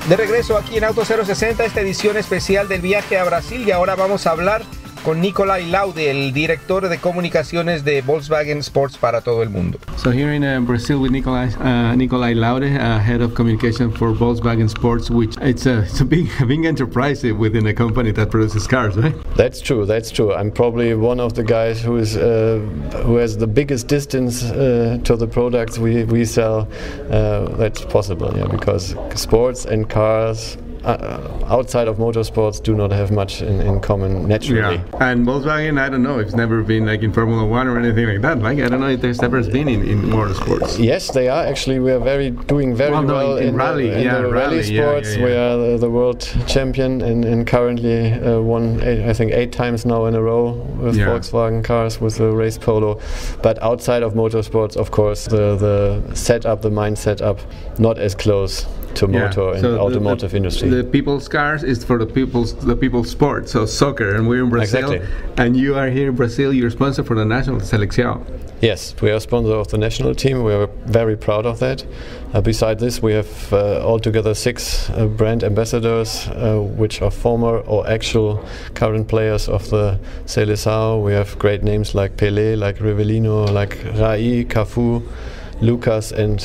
De regreso aquí en Auto 060, esta edición especial del viaje a Brasil, y ahora vamos a hablar con Nicolai Laude, el director de comunicaciones de Volkswagen Sports para todo el mundo. So here in Brazil with Nicolai Laude, head of communication for Volkswagen Sports, which it's a big enterprise within a company that produces cars, right? That's true. I'm probably one of the guys who has the biggest distance to the products we sell. That's possible, yeah, because sports and cars outside of motorsports do not have much in common naturally. Yeah. And Volkswagen, I don't know, it's never been like in Formula One or anything like that. Like, I don't know if there's ever been in motorsports. Yes, they are. Actually, we are doing very well in rally, the rally sports. Yeah. We are the world champion and currently won, I think, 8 times now in a row with Volkswagen cars with the race polo. But outside of motorsports, of course, the setup, the mind setup, not as close to motor and automotive industry. The people's cars is for the people's sport, so soccer, and we're in Brazil. Exactly. And you are here in Brazil, you're sponsor for the national selección. Yes, we are sponsor of the national team. We are very proud of that. Besides this, we have altogether 6 brand ambassadors, which are former or actual current players of the Seleção. We have great names like Pelé, like Rivellino, like Rai, Cafu, Lucas, and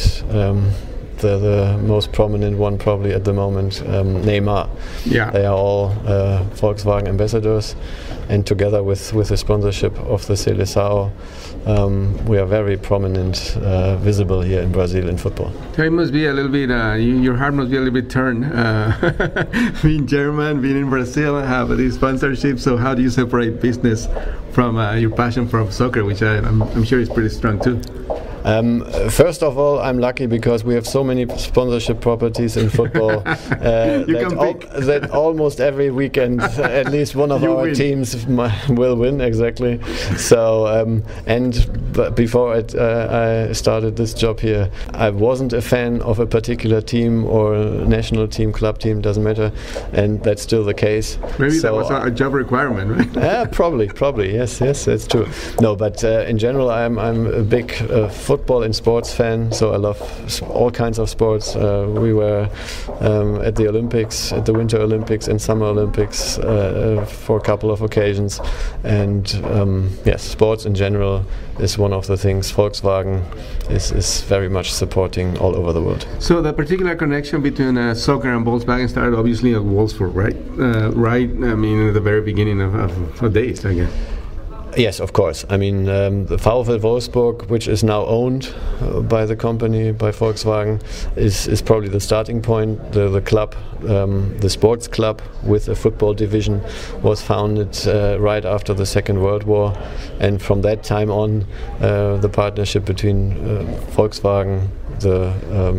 the most prominent one probably at the moment, Neymar. Yeah. They are all Volkswagen ambassadors, and together with the sponsorship of the Seleção, we are very prominent, visible here in Brazil in football. So it must be a little bit, your heart must be a little bit turned, being German, being in Brazil, have this sponsorship. So how do you separate business from your passion for soccer, which I'm sure is pretty strong too? First of all, I'm lucky because we have so many sponsorship properties in football that almost every weekend at least one of our teams will win. Exactly. So and before I started this job here, I wasn't a fan of a particular team or national team, club team, doesn't matter, and that's still the case. Maybe that was a job requirement, right? Probably yes, that's true. No, but in general, I'm a big football and sports fan, so I love all kinds of sports. We were at the Olympics, at the Winter Olympics and Summer Olympics for a couple of occasions, and yes, sports in general is one of the things Volkswagen is very much supporting all over the world. So the particular connection between soccer and Volkswagen started obviously at Wolfsburg, right? Right, I mean at the very beginning of days, I guess. Yes, of course. I mean, the VfL Wolfsburg, which is now owned by the company, by Volkswagen, is probably the starting point. The club, the sports club with a football division, was founded right after the Second World War, and from that time on, the partnership between Volkswagen, the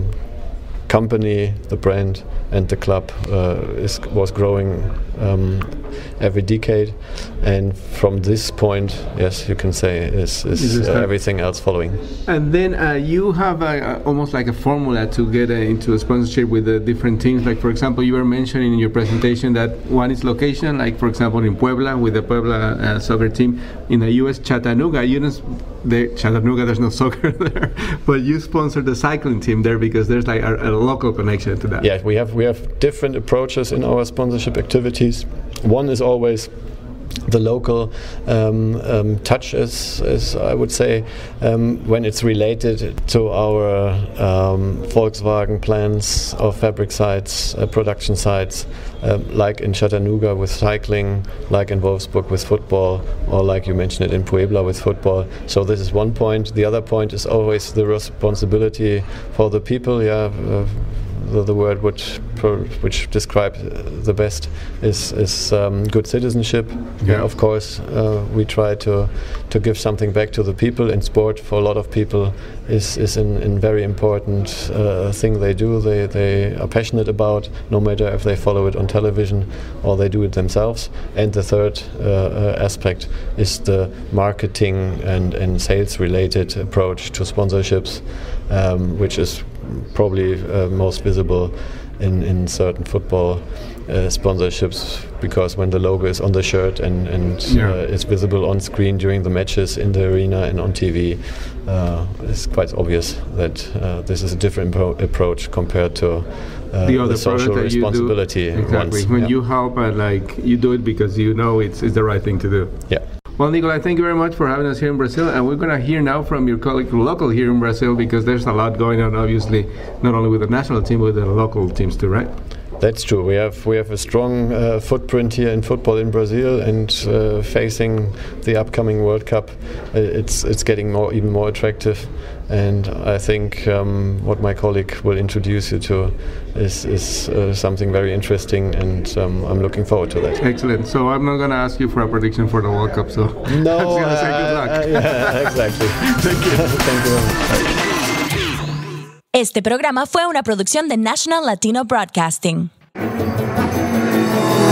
company, the brand, and the club was growing every decade, and from this point, yes, you can say is everything else following. And then you have almost like a formula to get into a sponsorship with the different teams. Like, for example, you were mentioning in your presentation that one is location, like for example in Puebla with the Puebla soccer team. In the U.S., Chattanooga, Chattanooga, there's no soccer there, but you sponsor the cycling team there because there's like a local connection to that. Yeah, we have different approaches in our sponsorship activities. One is always the local touch, as I would say, when it's related to our Volkswagen plants or fabric sites, production sites, like in Chattanooga with cycling, like in Wolfsburg with football, or like you mentioned it in Puebla with football. So this is one point. The other point is always the responsibility for the people. Yeah. The word which describes the best is good citizenship. Yeah. Of course, we try to give something back to the people. And sport, for a lot of people, is a very important thing they do. They are passionate about, no matter if they follow it on television or they do it themselves. And the third aspect is the marketing and sales related approach to sponsorships, which is probably most visible in certain football sponsorships, because when the logo is on the shirt and it's visible on screen during the matches in the arena and on TV, it's quite obvious that this is a different approach compared to the social responsibility. Exactly. When you help, like you do it because you know it's the right thing to do. Yeah. Well, Nicolai, thank you very much for having us here in Brazil, and we're going to hear now from your colleague local here in Brazil, because there's a lot going on, obviously, not only with the national team, but with the local teams too, right? That's true. We have a strong footprint here in football in Brazil, and facing the upcoming World Cup, it's getting even more attractive. And I think what my colleague will introduce you to is something very interesting, and I'm looking forward to that. Excellent. So I'm not going to ask you for a prediction for the World Cup. So no, I'm going to say good luck. Yeah, exactly. Thank you. Thank you very much. Este programa fue una producción de National Latino Broadcasting.